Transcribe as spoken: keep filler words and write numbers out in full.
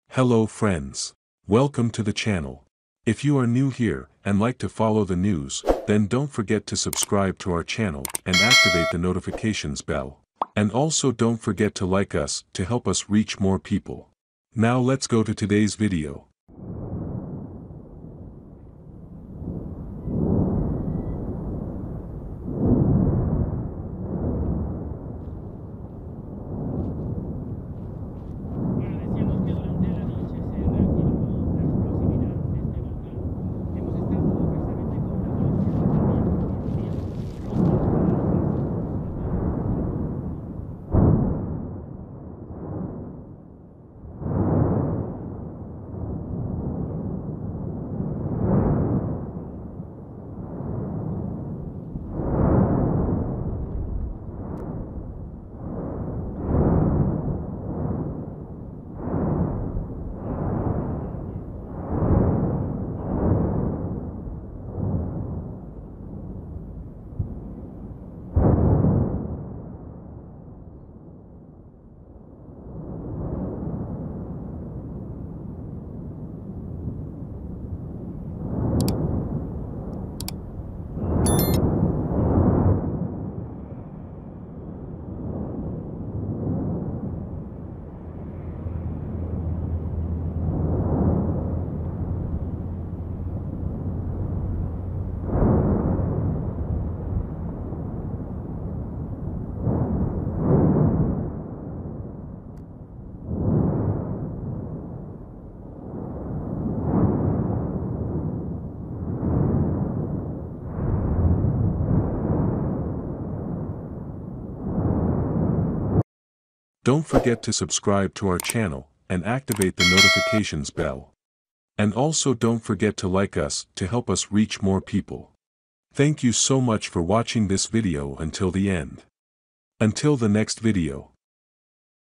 Hello friends. Welcome to the channel. If you are new here and like to follow the news, then don't forget to subscribe to our channel and activate the notifications bell. And also don't forget to like us to help us reach more people. Now let's go to today's video. Don't forget to subscribe to our channel and activate the notifications bell. And also don't forget to like us to help us reach more people. Thank you so much for watching this video until the end. Until the next video.